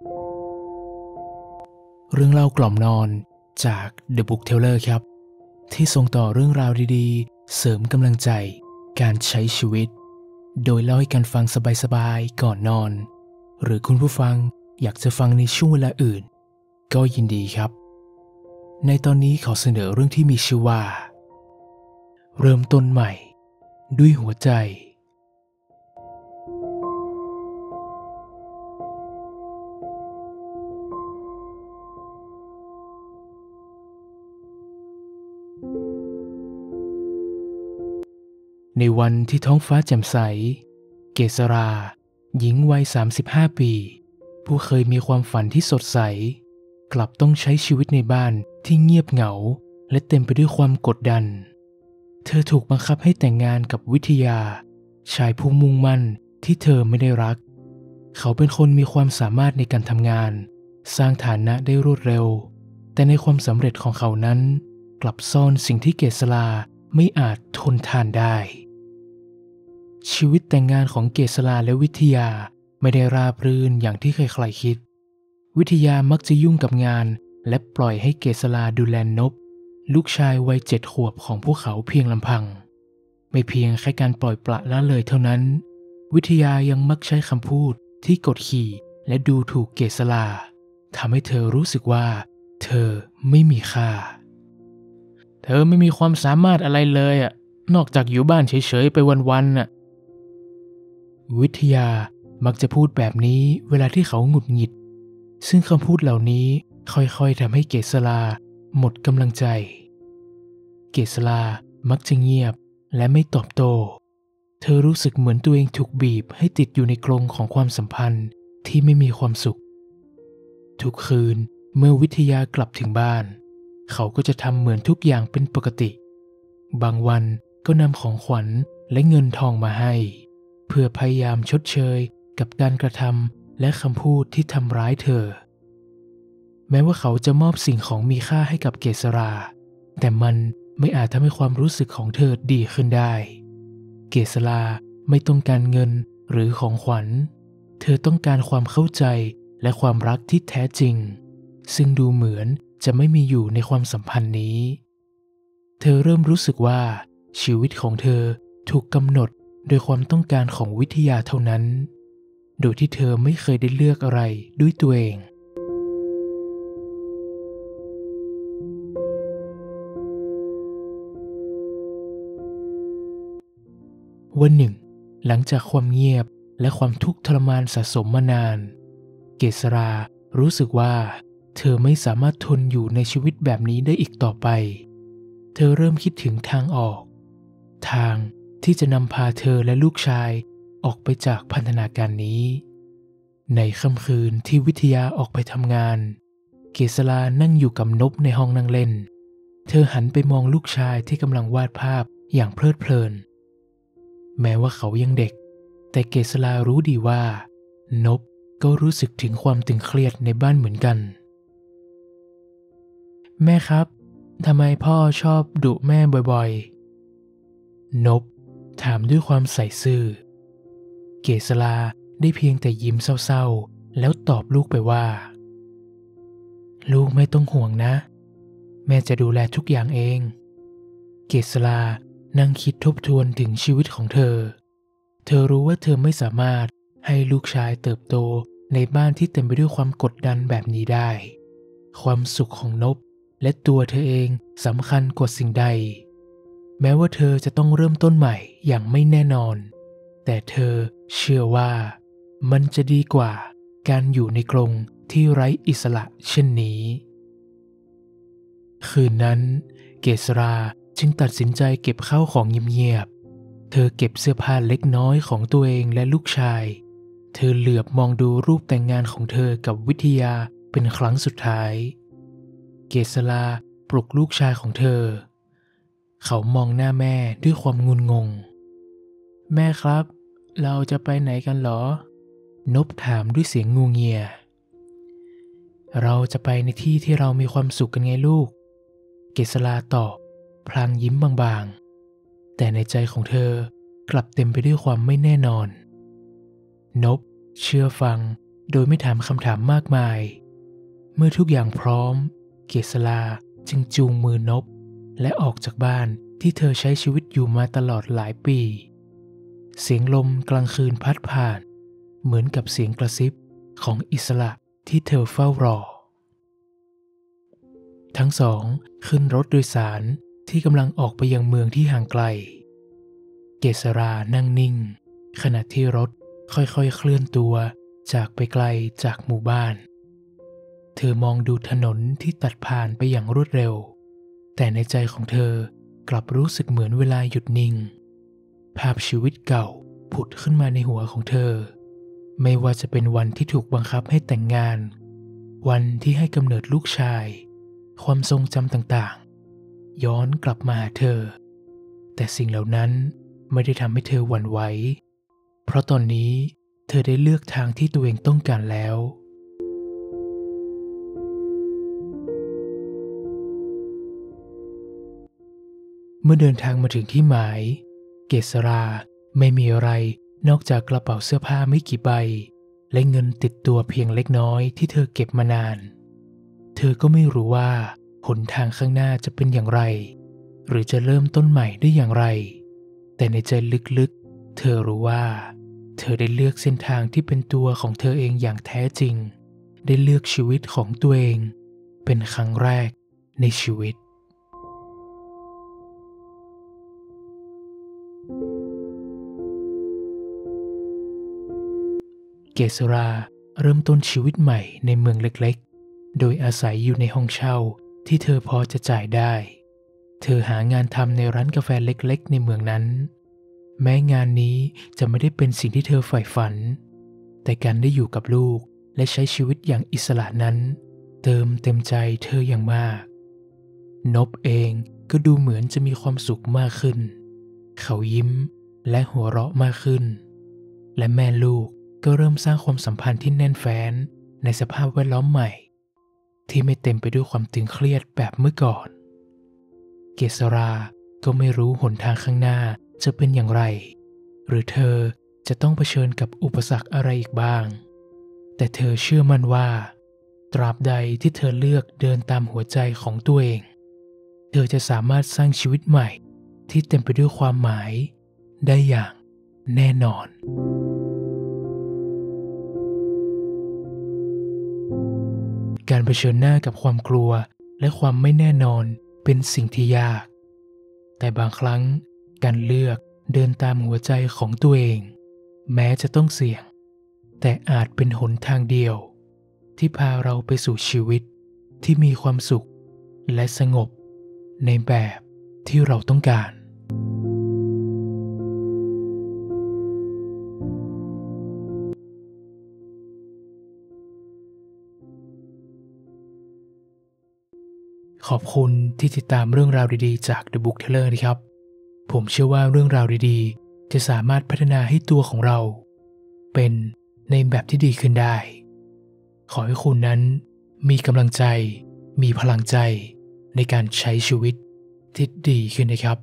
เรื่องเล่ากล่อมนอนจาก The Book Teller ครับที่ส่งต่อเรื่องราวดีๆเสริมกำลังใจการใช้ชีวิตโดยเล่าให้กันฟังสบายๆก่อนนอนหรือคุณผู้ฟังอยากจะฟังในช่วงเวลาอื่นก็ยินดีครับในตอนนี้ขอเสนอเรื่องที่มีชื่อว่าเริ่มต้นใหม่ด้วยหัวใจในวันที่ท้องฟ้าแจ่มใสเกษราหญิงวัย35 ปีผู้เคยมีความฝันที่สดใสกลับต้องใช้ชีวิตในบ้านที่เงียบเหงาและเต็มไปด้วยความกดดันเธอถูกบังคับให้แต่งงานกับวิทยาชายผู้มุ่งมั่นที่เธอไม่ได้รักเขาเป็นคนมีความสามารถในการทำงานสร้างฐานะได้รวดเร็วแต่ในความสำเร็จของเขานั้นกลับซ่อนสิ่งที่เกษราไม่อาจทนทานได้ชีวิตแต่งงานของเกษราและวิทยาไม่ได้ราบรื่นอย่างที่ใครๆคิดวิทยามักจะยุ่งกับงานและปล่อยให้เกษราดูแลนพลูกชายวัย7 ขวบของพวกเขาเพียงลำพังไม่เพียงแค่การปล่อยปละละเลยเท่านั้นวิทยายังมักใช้คำพูดที่กดขี่และดูถูกเกษราทำให้เธอรู้สึกว่าเธอไม่มีค่าเธอไม่มีความสามารถอะไรเลยนอกจากอยู่บ้านเฉยๆไปวันๆวิทยามักจะพูดแบบนี้เวลาที่เขาหงุดหงิดซึ่งคำพูดเหล่านี้ค่อยๆทำให้เกษราหมดกำลังใจเกษรามักจะเงียบและไม่ตอบโต้เธอรู้สึกเหมือนตัวเองถูกบีบให้ติดอยู่ในกรงของความสัมพันธ์ที่ไม่มีความสุขทุกคืนเมื่อวิทยากลับถึงบ้านเขาก็จะทำเหมือนทุกอย่างเป็นปกติบางวันก็นำของขวัญและเงินทองมาให้เพื่อพยายามชดเชยกับการกระทำและคำพูดที่ทำร้ายเธอแม้ว่าเขาจะมอบสิ่งของมีค่าให้กับเกษราแต่มันไม่อาจทำให้ความรู้สึกของเธอดีขึ้นได้เกษราไม่ต้องการเงินหรือของขวัญเธอต้องการความเข้าใจและความรักที่แท้จริงซึ่งดูเหมือนจะไม่มีอยู่ในความสัมพันธ์นี้เธอเริ่มรู้สึกว่าชีวิตของเธอถูกกำหนดโดยความต้องการของวิทยาเท่านั้นโดยที่เธอไม่เคยได้เลือกอะไรด้วยตัวเองวันหนึ่งหลังจากความเงียบและความทุกข์ทรมานสะสมมานานเกษรารู้สึกว่าเธอไม่สามารถทนอยู่ในชีวิตแบบนี้ได้อีกต่อไปเธอเริ่มคิดถึงทางออกทางที่จะนำพาเธอและลูกชายออกไปจากพันธนาการนี้ในค่ำคืนที่วิทยาออกไปทำงานเกษรานั่งอยู่กับนพในห้องนั่งเล่นเธอหันไปมองลูกชายที่กำลังวาดภาพอย่างเพลิดเพลินแม้ว่าเขายังเด็กแต่เกษรารู้ดีว่านพก็รู้สึกถึงความตึงเครียดในบ้านเหมือนกันแม่ครับทำไมพ่อชอบดุแม่บ่อยๆนพถามด้วยความใส่ซื่อเกษราได้เพียงแต่ยิ้มเศร้าๆแล้วตอบลูกไปว่าลูกไม่ต้องห่วงนะแม่จะดูแลทุกอย่างเองเกษรานั่งคิดทบทวนถึงชีวิตของเธอรู้ว่าเธอไม่สามารถให้ลูกชายเติบโตในบ้านที่เต็มไปด้วยความกดดันแบบนี้ได้ความสุขของนพและตัวเธอเองสำคัญกว่าสิ่งใดแม้ว่าเธอจะต้องเริ่มต้นใหม่อย่างไม่แน่นอนแต่เธอเชื่อว่ามันจะดีกว่าการอยู่ในกรงที่ไร้อิสระเช่นนี้คืนนั้นเกษราจึงตัดสินใจเก็บข้าวของเงียบๆเธอเก็บเสื้อผ้าเล็กน้อยของตัวเองและลูกชายเธอเหลือบมองดูรูปแต่งงานของเธอกับวิทยาเป็นครั้งสุดท้ายเกษราปลุกลูกชายของเธอเขามองหน้าแม่ด้วยความงุนงงแม่ครับเราจะไปไหนกันหรอนพถามด้วยเสียงงูเงียเราจะไปในที่ที่เรามีความสุขกันไงลูกเกษราตอบพลางยิ้มบางๆแต่ในใจของเธอกลับเต็มไปด้วยความไม่แน่นอนนพเชื่อฟังโดยไม่ถามคำถามมากมายเมื่อทุกอย่างพร้อมเกษราจึงจูงมือนบและออกจากบ้านที่เธอใช้ชีวิตอยู่มาตลอดหลายปีเสียงลมกลางคืนพัดผ่านเหมือนกับเสียงกระซิบของอิสระที่เธอเฝ้ารอทั้งสองขึ้นรถโดยสารที่กำลังออกไปยังเมืองที่ห่างไกลเกษรานั่งนิ่งขณะที่รถค่อยๆเคลื่อนตัวจากไปไกลจากหมู่บ้านเธอมองดูถนนที่ตัดผ่านไปอย่างรวดเร็วแต่ในใจของเธอกลับรู้สึกเหมือนเวลาหยุดนิ่งภาพชีวิตเก่าผุดขึ้นมาในหัวของเธอไม่ว่าจะเป็นวันที่ถูกบังคับให้แต่งงานวันที่ให้กำเนิดลูกชายความทรงจำต่างๆย้อนกลับมาหาเธอแต่สิ่งเหล่านั้นไม่ได้ทำให้เธอหวั่นไหวเพราะตอนนี้เธอได้เลือกทางที่ตัวเองต้องการแล้วเมื่อเดินทางมาถึงที่หมายเกษราไม่มีอะไรนอกจากกระเป๋าเสื้อผ้าไม่กี่ใบและเงินติดตัวเพียงเล็กน้อยที่เธอเก็บมานานเธอก็ไม่รู้ว่าหนทางข้างหน้าจะเป็นอย่างไรหรือจะเริ่มต้นใหม่ได้อย่างไรแต่ในใจลึกๆเธอรู้ว่าเธอได้เลือกเส้นทางที่เป็นตัวของเธอเองอย่างแท้จริงได้เลือกชีวิตของตัวเองเป็นครั้งแรกในชีวิตเกษราเริ่มต้นชีวิตใหม่ในเมืองเล็กๆโดยอาศัยอยู่ในห้องเช่าที่เธอพอจะจ่ายได้เธอหางานทำในร้านกาแฟเล็กๆในเมืองนั้นแม้งานนี้จะไม่ได้เป็นสิ่งที่เธอใฝ่ฝันแต่การได้อยู่กับลูกและใช้ชีวิตอย่างอิสระนั้นเติมเต็มใจเธออย่างมากนบเองก็ดูเหมือนจะมีความสุขมากขึ้นเขายิ้มและหัวเราะมากขึ้นและแม่ลูกก็เริ่มสร้างความสัมพันธ์ที่แน่นแฟ้นในสภาพแวดล้อมใหม่ที่ไม่เต็มไปด้วยความตึงเครียดแบบเมื่อก่อนเกษราก็ไม่รู้หนทางข้างหน้าจะเป็นอย่างไรหรือเธอจะต้องเผชิญกับอุปสรรคอะไรอีกบ้างแต่เธอเชื่อมั่นว่าตราบใดที่เธอเลือกเดินตามหัวใจของตัวเองเธอจะสามารถสร้างชีวิตใหม่ที่เต็มไปด้วยความหมายได้อย่างแน่นอนการเผชิญหน้ากับความกลัวและความไม่แน่นอนเป็นสิ่งที่ยากแต่บางครั้งการเลือกเดินตามหัวใจของตัวเองแม้จะต้องเสี่ยงแต่อาจเป็นหนทางเดียวที่พาเราไปสู่ชีวิตที่มีความสุขและสงบในแบบที่เราต้องการขอบคุณที่ติดตามเรื่องราวดีๆจาก The Book Teller นะครับผมเชื่อว่าเรื่องราวดีๆจะสามารถพัฒนาให้ตัวของเราเป็นในแบบที่ดีขึ้นได้ขอให้คุณนั้นมีกำลังใจมีพลังใจในการใช้ชีวิตที่ดีขึ้นนะครับ